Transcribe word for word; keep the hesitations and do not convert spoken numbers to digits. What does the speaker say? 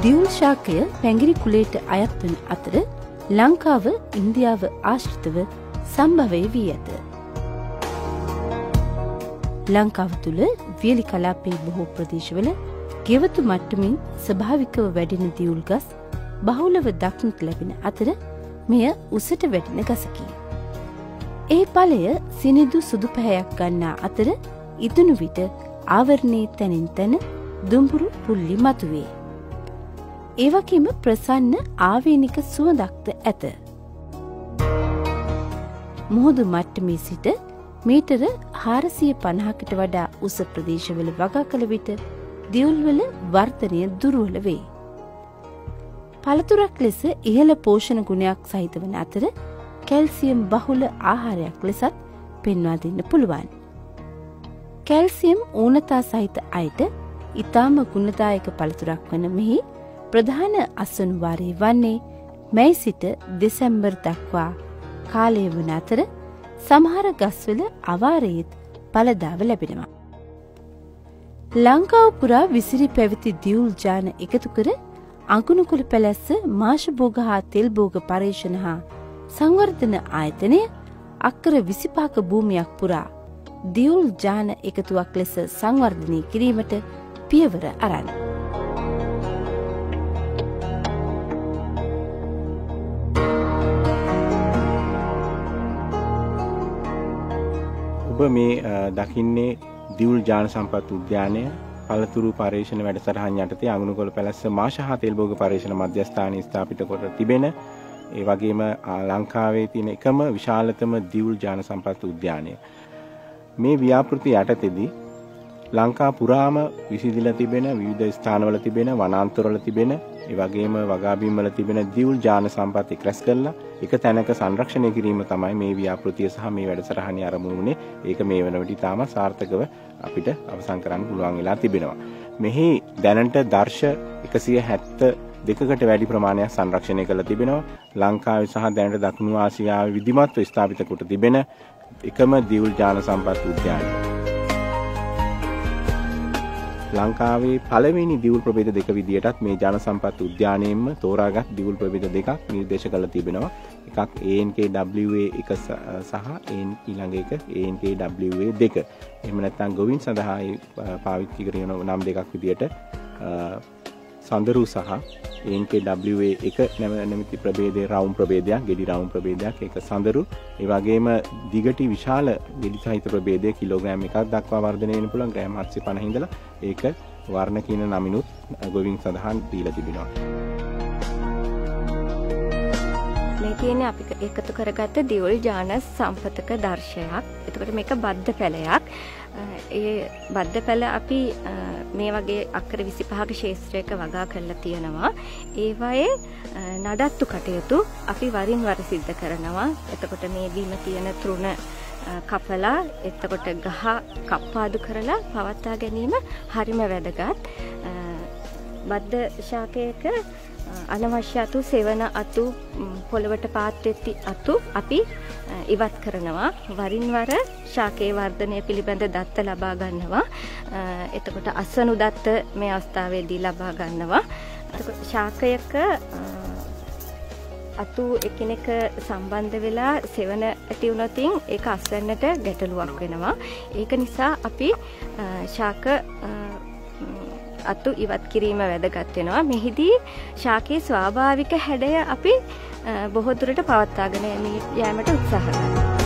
දියුල් ශාකය පැංගිරි කුලයට අයත් වන අතර ලංකාව ඉන්දියාව ආශ්‍රිතව සම්භවය වී ඇත. ලංකාව තුළ වියලි කලාපයේ බොහෝ ප්‍රදේශවල ගෙවතු මට්ටමින් ස්වභාවිකව වැඩෙන දියුල් ගස් බහුලව දක්නට ලැබෙන අතර මෙය උසට වැඩෙන ගසකි. ඒ ඵලය සිනිඳු සුදු පැහැයක් ගන්නා අතර ඉදුණු විට ආවරණයේ තැනින් තැන දුඹුරු පුල්ලි මතුවේ. ඒ වගේම ප්‍රසන්න ආවේනික සුවඳක්ද ඇත. මුහුදු මට්ටමේ සිට මීටර හාරසිය පනහකට වඩා උස ප්‍රදේශවල වගා කළ විට දියුල්වල වර්ධනය දුර්වල වේ. පළතුරක් ලෙස ඉහළ පෝෂණ ගුණයක් සහිත වන අතර කැල්සියම් බහුල ආහාරයක් ලෙසත් පෙන්වා දෙන්න පුළුවන්. කැල්සියම් ඌනතා සහිත අයට ඉතාම ගුණදායක පළතුරක් වන මෙහි ප්‍රධාන අස්වනු වාරය වන්නේ මැයි සිට දෙසැම්බර් දක්වා කාලය වන අතර සමහර ගස්වල අවාරයේත් ඵලදාව ලැබෙනවා. ලංකාව පුරා විසිරි පැවති දියුල් ජාන එකතු කර අඟුණුකුල පැලැස්ස මාෂභෝග හා තෙල් භෝග පර්යේෂණ හා සංවර්ධන ආයතනය අක්කර විසිපහක භූමියක් පුරා දියුල් ජාන එකතුවක් ලෙස සංවර්ධනය කිරීමට පියවර අරන්. ඔබ මේ දකින්නේ දියුල් ජාන සම්පත් උද්‍යානය පළතුරු පර්යේෂණ වැඩසටහන් යටතේ අඟුණුකොළ පැලැස්ස මාෂ හා තෙල් භෝග පර්යේෂණ මධ්‍යස්ථානයේ ස්ථාපිත කොට තිබෙන ඒ වගේම ලංකාවේ තියෙන එකම විශාලතම දියුල් ජාන සම්පත් උද්‍යානය. මේ ව්‍යාපෘති යටතේදී ලංකා පුරාම විසිඳිලා තිබෙන විවිධ ස්ථානවල තිබෙන වනාන්තරවල තිබෙන ඒ වගේම වගාබිම්වල තිබෙන දියුල් ජාන සම්පත් එක්රැස් කරලා එක තැනක සංරක්ෂණය කිරීම තමයි මේ ව්‍යාපෘතිය සහ මේ වැඩසටහනේ ආරම්භ වුණේ. ඒක මේ වන විට තාම සාර්ථකව අපිට අවසන් කරන්න පුළුවන් වෙලා තිබෙනවා. මෙහි දැනට දර්ශ එකසිය හැත්තෑ දෙකකට වැඩි ප්‍රමාණයක් සංරක්ෂණය කරලා තිබෙනවා. ලංකාවේ සහ දැනට දකුණු ආසියාවේ විධිමත්ව ස්ථාපිත කොට තිබෙන එකම දියුල් ජාන සම්පත් උද්‍යානය. ලංකාවේ පළවෙනි දියුල් ප්‍රභේද දෙක විදියටත් මේ ජන සම්පත් උද්‍යානයෙන්ම තෝරාගත් දියුල් ප්‍රභේද දෙකක් නිර්දේශ කරලා තිබෙනවා. එකක් A N K W A එක සහ ඊළඟ එක A N K W A දෙක. එහෙම නැත්නම් ගොවින් සඳහා පාවිච්චි කරන නම් දෙකක් විදියට සඳරු සහ A N K W A එක නැමැති ප්‍රභේදයේ රවුම් ප්‍රභේදයක්, ගෙඩි රවුම් ප්‍රභේදයක් ඒක සඳරු. ඒ වගේම දිගටි විශාල ගෙඩි සහිත ප්‍රභේදයේ කිලෝග්‍රෑම් එකක් දක්වා වර්ධනය වෙන්න පුළුවන් ග්‍රෑම් හත්සිය පනහ ඉඳලා ඒක වර්ණ කියන නමිනුත් ගොවින් සඳහන් දීලා තිබෙනවා. මේ කියන්නේ අපි එකතු කරගත්ත දියුල් ජාන සම්පතක දර්ශයක්. එතකොට මේක බද්ධ පැලයක්. ඒ බද්ධ පැල අපි මේ වගේ අක්කර විසිපහක ක්ෂේත්‍රයක වගා කරලා තියෙනවා. ඒවායේ නඩත්තු කටයුතු අපි වරින් වර සිද්ධ කරනවා. එතකොට මේ බීම තියෙන තෘණ කපලා එතකොට ගහ කප්පාදු කරලා පවත්වා ගැනීම හරිම වැදගත්. බද්ධ ශාකයක අනවශ්‍ය අතු, සෙවන අතු, පොළවට පාත් වෙච්ච අතු අපි ඉවත් කරනවා. වරින් වර ශාකයේ වර්ධනය පිළිබඳ දත්ත ලබා ගන්නවා. එතකොට අස්වනු දත්ත මේ අවස්ථාවේදී ලබා ගන්නවා. එතකොට ශාකයක අතු එකිනෙක සම්බන්ධ වෙලා සෙවන ඇති වුණොතින් ඒක අස්වැන්නට ගැටලුවක් වෙනවා. ඒක නිසා අපි ශාක අතු ඉවත් කිරීම වැදගත් වෙනවා. මෙහිදී ශාකයේ ස්වාභාවික හැඩය අපි බොහෝ දුරට පවත්වාගෙන යෑමට උත්සාහ කරනවා.